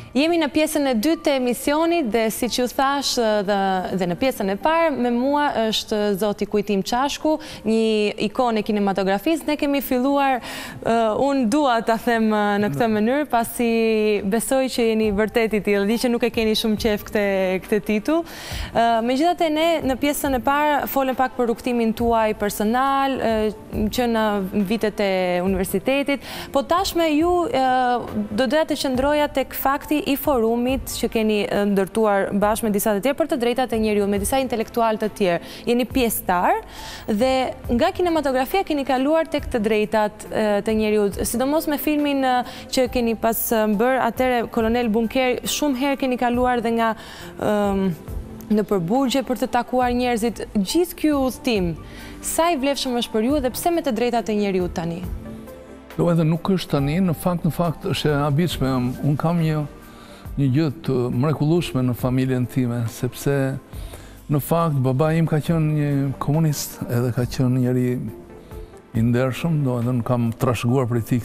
Jemi në pjesën e dytë të emisionit dhe si që thash dhe në pjesën e parë, me mua është zoti Kujtim Çashku, një ikon e kinematografisë. Ne kemi filluar, unë dua ta them në këtë mënyrë, pasi besoj që jeni vërtet i tillë, di që nuk e keni shumë qef këtë titull. Megjithatë ne në pjesën e parë folëm pak për rrugtimin tuaj personal, që në vitet e universitetit, po tashme ju do doja të qëndroja tek fakti i forumit që keni ndërtuar bashkë me disa të tjerë për të drejtat e njeriut, me disa intelektual të tjerë. Jeni pjesëtar dhe nga kinematografia keni kaluar tek të drejtat të njeriut, sidomos me filmin që keni pas bërë atëre Kolonel Bunker, shumë herë keni kaluar dhe nga në përburgje për të takuar njerëzit. Gjithë ky udhtim, sa i vlefshëm është për ju dhe pse me të drejtat e njeriut tani? Do edhe nuk është tani, në fakt është e habitshme. Unë kam një gjë të mrekullueshme në familjen time, sepse në fakt baba im ka qenë një komunist, edhe ka qenë njëri i ndershëm, do edhe nuk kam trashëguar për ti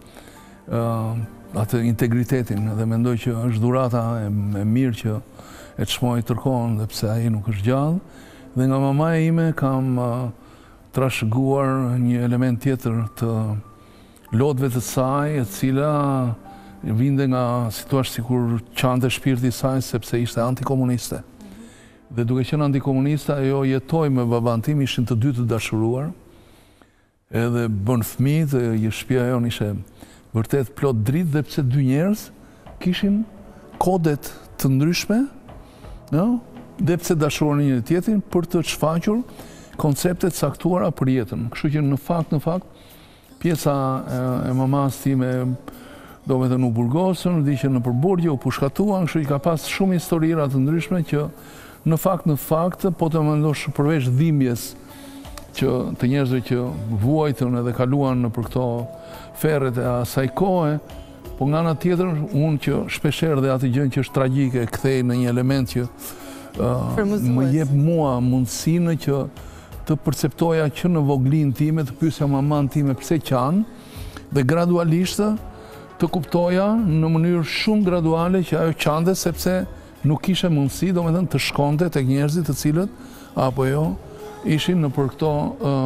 atë integritetin, dhe mendoj që është dhurata e mirë që e çmoj tërkohën, dhe pse ai nuk është gjallë, dhe nga mamaja ime kam trashëguar një element tjetër të lotëve të saj, e cila vinte nga situash sikur qante shpirti i saj, sepse ishte antikomuniste. Dhe duke qenë antikomuniste, ajo jetoi me baban tim, ishin të dy të dashuruar, edhe bën fëmijë, dhe shtëpia jon ishte vërtet plot dritë, dhe pse dy njerëz kishin kodet të ndryshme, dhe pse dashuronin njëri tjetrin për të shfaqur koncepte të caktuara për jetën. Kështu që në fakt pjesa e mamas time do me të nuk burgosën, di që në përburgje u pushkatuan, kështu që ka pas shumë historira të ndryshme që në fakt, po të mendosh përveç dhimbjes që të njerëzve që vuajtën edhe kaluan për këto ferret e asaj kohe, po nga ana tjetër, unë që shpesher dhe atë gjën që është tragjike, kthej në një element që më jep mua mundësinë që të perceptoja që në voglin time, të pyesja maman time pse qanë, dhe gradualisht të kuptoja në mënyrë shumë graduale që ajo qante sepse nuk kishe mundësi, do me thënë, të shkonte tek njerëzit të cilët, apo jo, ishin në për këto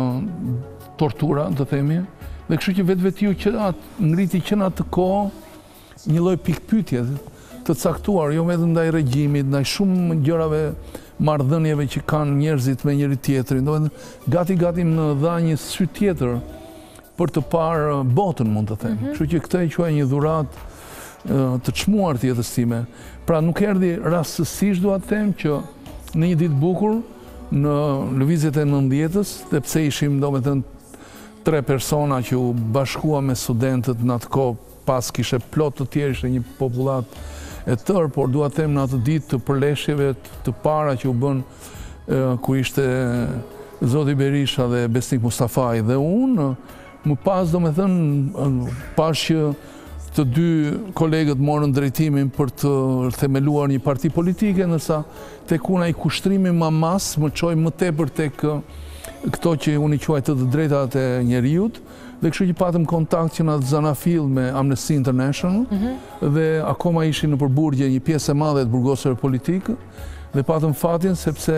tortura, të themi, dhe kështu që vetë që ngriti që në atë kohë një lloj pikpyetje të caktuar, jo vetëm ndaj regjimit, ndaj shumë gjërave, marrëdhënieve që kanë njerëzit me njëri tjetrin, do me thënë, gati më dha një sy tjetër për të parë botën, mund të them. Kështu që këtë e quaj një dhuratë të çmuar të jetës time. Pra nuk erdhi rastësisht, dua të them, që në një ditë bukur, në lëvizjet e 90-s, dhe pse ishim, do me thënë, 3 persona që u bashkua me studentët në atë kohë, pas kishe plot të tjerë, ishte një popullat e tërë, por dua të them në atë ditë të përleshjeve të para që u bën ku ishte Zoti Berisha dhe Besnik Mustafaj dhe unë, më pas do me thënë, pas që të dy kolegët morën drejtimin për të themeluar një parti politike, nësa tek unë ai kushtrimi mamas më çoi më tepër tek këto që unë i quaj të drejtat e njeriut, dhe kështu që patëm kontakt që në Zanafil me Amnesty International, dhe akoma ishin në përburgje një pjesë e madhe të burgosëve politikë, dhe patëm fatin sepse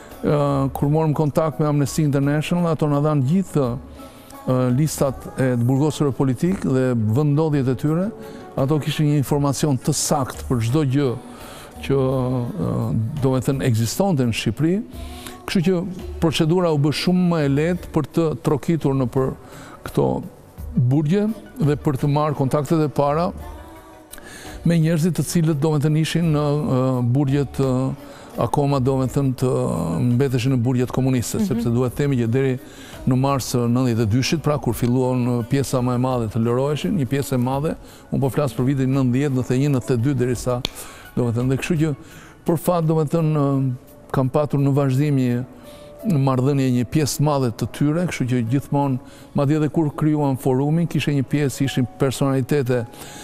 kur morëm kontakt me Amnesty International, ato na dhanë gjithë listat e të burgosëve politikë dhe vendodhjet e tyre, ato kishin një informacion të sakt për çdo gjë që do me thënë ekzistonte në Shqipëri, kështu që procedura u bë shumë më e lehtë për të trokitur në për këto burgje dhe për të marrë kontaktet e para me njerëzit të cilët do me thënë ishin në burgjet akoma do me thënë të mbeteshin në burgjet komuniste, sepse duhet themi që deri në mars 92-shit, pra kur filluan pjesa më e madhe të lëroheshin, një pjesë e madhe, unë po flas për vitin 90, 91, 92 derisa do me thënë, dhe kështu që për fat do me thënë kam patur në vazhdim në marrëdhënie një pjesë madhe të tyre, kështu që gjithmonë, madje edhe kur krijuan forumin, kishte një pjesë, ishin personalitete,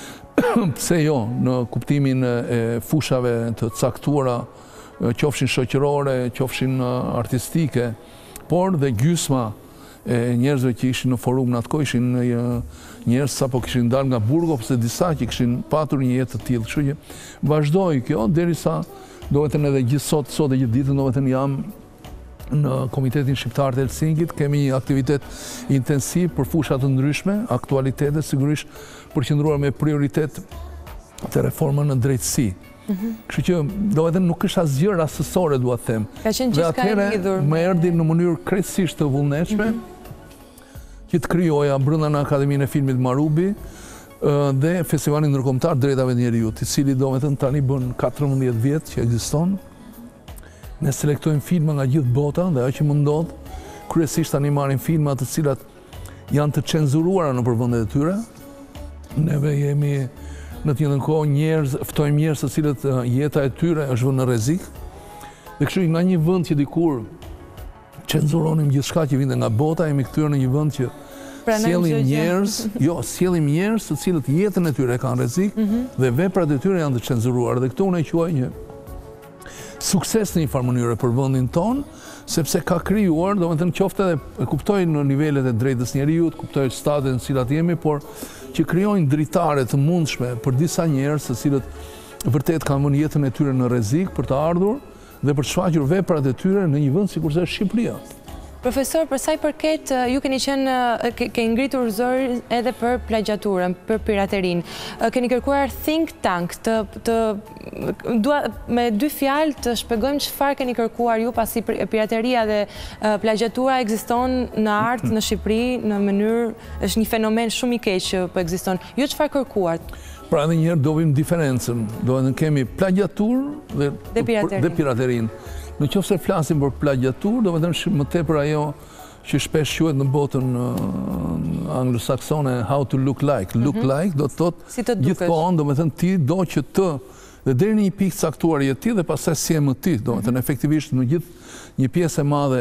pse jo, në kuptimin e fushave të caktuara, qofshin shoqërore, qofshin artistike, por dhe gjysma e njerëzve që ishin në forum në atë kohë, ishin njerëz sapo kishin dalë nga burgo, ose disa që kishin patur një jetë të tillë. Kështu që vazhdoi kjo derisa dohetën edhe gjithë sot e gjithë ditën dohetën jam në Komitetin Shqiptar të Helsinkit, kemi një aktivitet intensiv për fusha të ndryshme, aktualitete, sigurisht përqendruar me prioritet të reformën në drejtësi. Kështu që dohetën nuk është asgjë rastësore, dua të them. Dhe atëherë më erdhi në mënyrë krejtësisht të vullnetshme që të krijoja brenda në Akademinë e Filmit Marubi dhe Festivalin Ndërkombëtar Drejtave të Njerëzit, i cili dometën tani bën 14 vjet që ekziston. Ne selektojmë filma nga gjithë bota dhe ajo që më ndodh, kryesisht tani marrim filma të cilat janë të cenzuruara në vendet e tyre. Neve jemi në të njëjtën kohë ftojmë njerëz të cilët jeta e tyre është vënë në rrezik. Dhe kështu nga një vend që dikur cenzuronim gjithçka që vinte nga bota, jemi kthyer në një vend që sjellim njerëz të cilët jetën e tyre kanë rrezik dhe veprat e tyre janë të cenzuruara. Dhe këtu unë e quaj një sukses në një farë mënyrë për vendin ton, sepse ka krijuar, domethënë qoftë edhe e kuptoj në nivelet e drejtës njerëzit, kuptoj statet në cilat jemi, por që krijojnë dritare të mundshme për disa njerëz të cilët vërtet kanë vënë jetën e tyre në rrezik për të ardhur dhe për të shfaqur veprat e tyre në një vend sikurse është Shqipëria. Profesor, për sa i përket, ju keni ngritur zërin edhe për plagjaturën, për piraterinë. Keni kërkuar think tank me dy fjalë të shpjegojmë çfarë keni kërkuar ju, pasi pirateria dhe plagjatura ekziston në art në Shqipëri në mënyrë, është një fenomen shumë i keq që po ekziston. Ju çfarë kërkuat? Pra edhe një herë do vim diferencën. Do të kemi plagjaturë dhe piraterinë. Në qoftë se flasim për plagjaturë, do të thënë më tepër ajo që shpesh quhet në botën anglosaksone how to look like. Look like do të thotë gjithkohon, do të thënë ti do që të dhe deri në një pikë caktuar je ti dhe pastaj si je më ti, do të thënë efektivisht në gjithë një pjesë e madhe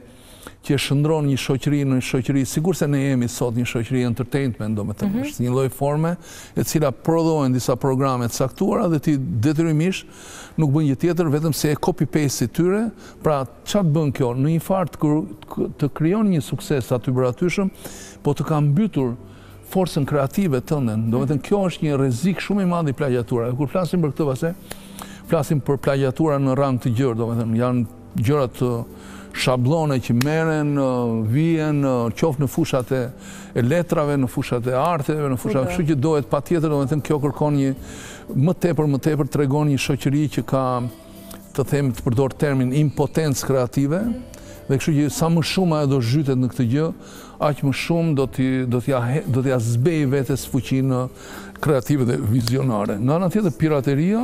që shndron një shoqëri në një shoqëri, sigurisht se ne jemi sot një shoqëri entertainment, domethënë është një lloj forme e cila prodhojnë disa programe të caktuara dhe ti detyrimisht nuk bën gjë tjetër vetëm se e copy paste tyre. Pra çfarë bën kjo? Në një fart të krijon një sukses aty për atyshëm, po të ka mbytur forcën kreative tënde. Domethënë kjo është një rrezik shumë i madh i plagjaturave. Kur flasim për këtë pastaj, flasim për plagjatura në rang të gjerë, domethënë janë gjëra të shablone që merren, vijnë qoftë në fushat e letrave, në fushat e arteve, në fushat, kështu që dohet patjetër, domethënë kjo kërkon një më tepër tregon një shoqëri që ka, të them, të përdor termin impotencë kreative, dhe kështu që sa më shumë ajo do zhytet në këtë gjë, aq më shumë do t'ja zbej vetes fuqinë kreative dhe vizionare. Nga ana tjetër pirateria,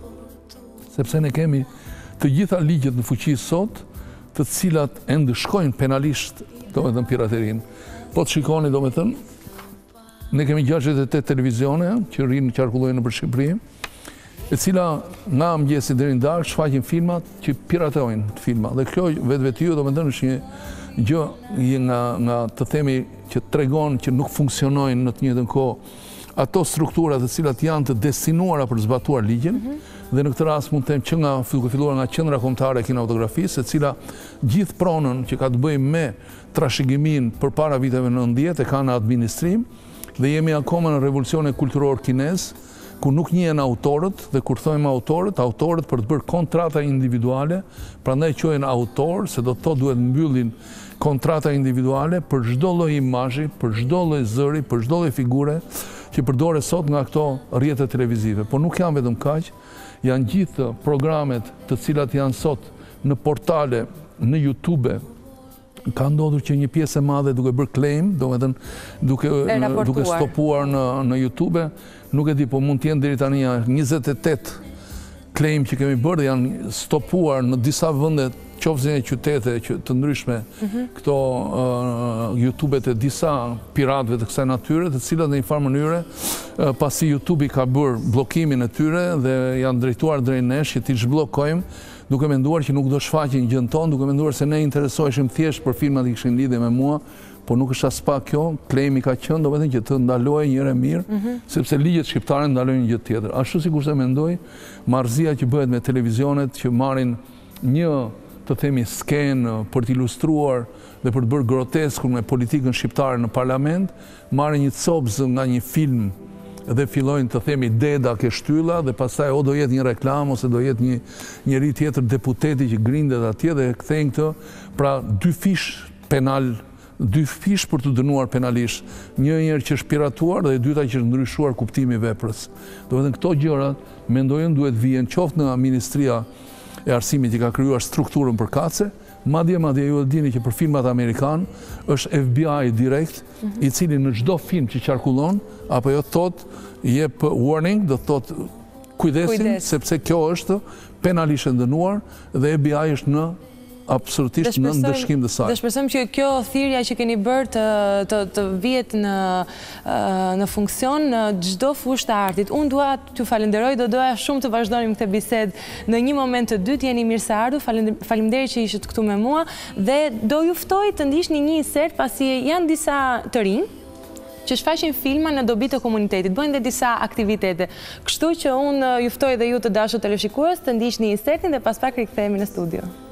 sepse ne kemi të gjitha ligjet në fuqi sot, të cilat e ndëshkojnë penalisht, domethënë piraterinë. Po të shikoni, domethënë, ne kemi 68 televizione që qarkullojnë nëpër Shqipëri, e cila nga mëngjesi deri në darkë shfaqin filmat që piratojnë filma. Dhe kjo vetvetijo, domethënë, është një gjë nga të themi që tregon që nuk funksionojnë në të njëjtën kohë ato struktura të cilat janë të destinuara për zbatuar ligjin. Dhe në këtë rast mund të them që duke filluar nga Qendra Kombëtare e Kinematografisë, e cila gjithë pronën që ka të bëjë me trashëgiminë përpara viteve 90 e ka në administrim, dhe jemi akoma në revolucionin kulturor kinez, ku nuk njihen autorët, dhe kur thojmë autorët për të bërë kontrata individuale, prandaj quhen autor, se do të thotë duhet mbyllin kontrata individuale për çdo lloj imazhi, për çdo lloj zëri, për çdo lloj figure që përdore sot nga këto rrjete televizive. Por nuk janë vetëm kaq, janë gjithë programet të cilat janë sot në portale, në YouTube. Ka ndodhur që një pjesë e madhe duke bërë claim, domethënë duke stopuar në YouTube, nuk e di, po mund të jenë deri tani 28 claim që kemi bërë dhe janë stopuar në disa vende, qoftë në qytete të ndryshme, këto YouTube-et e disa piratëve të kësaj natyre, të cilat në një farë mënyre, pasi YouTube i ka bërë bllokimin e tyre dhe janë drejtuar drejt nesh që t'i zhbllokojmë, duke menduar që nuk do shfaqin gjën tonë, duke menduar se ne interesoheshim thjesht për filmat që kishin lidhje me mua, por nuk është as pak kjo, claimi ka qenë domethënë që të ndalojë njëre mirë, sepse ligjet shqiptare ndalojnë një gjë tjetër. Ashtu sikurse mendoj, marrëzia që bëhet me televizionet që marrin një, të themi skenë për t'ilustruar dhe për të bërë groteskun me politikën shqiptare në parlament, marrë një copës nga një film dhe fillojnë të themi deda ke shtylla dhe pastaj o do jetë një reklam ose do jetë një njeri tjetër deputeti që grindet atje dhe kthejnë këtë, pra dy fish për të dënuar penalisht. Njëherë që është piratuar dhe dyta që është ndryshuar kuptimi i veprës. Do të thënë këto gjërat mendojnë duhet vijen qoftë nga Ministria e Arsimit që ka krijuar strukturën përkatëse, madje ju e dini që për filmat amerikan është FBI direkt, i cili në çdo film që qarkullon apo jo thot jep warning, do thot kujdesin sepse kjo është penalisht e dënuar dhe FBI është në absolutisht në ndëshkim të saj. Dhe shpresojmë që kjo thirrja që keni bërë të vihet në funksion në çdo fushë të artit. Unë dua t'ju falenderoj, doja shumë të vazhdonim këtë bisedë në një moment të dytë. Jeni mirë se ardhur. Faleminderit që ishit këtu me mua dhe do ju ftoj të ndiqni një insert pasi janë disa të rinj që shfaqin filma në dobi të komunitetit, bëjnë dhe disa aktivitete. Kështu që unë ju ftoj dhe ju të dashur televizionist të ndiqni insertin dhe pas pak rikthehemi në studio.